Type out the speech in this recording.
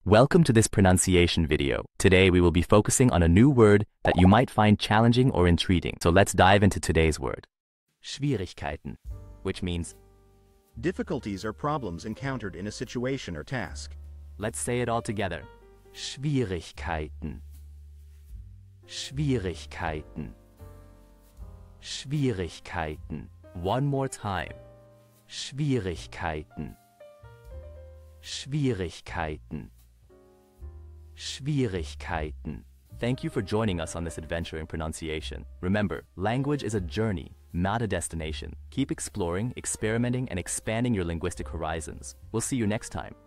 Welcome to this pronunciation video. Today we will be focusing on a new word that you might find challenging or intriguing. So let's dive into today's word. Schwierigkeiten, which means difficulties or problems encountered in a situation or task. let's say it all together. Schwierigkeiten. Schwierigkeiten. Schwierigkeiten. One more time. Schwierigkeiten. Schwierigkeiten. Schwierigkeiten. Thank you for joining us on this adventure in pronunciation. Remember, language is a journey, not a destination. Keep exploring, experimenting, and expanding your linguistic horizons. We'll see you next time.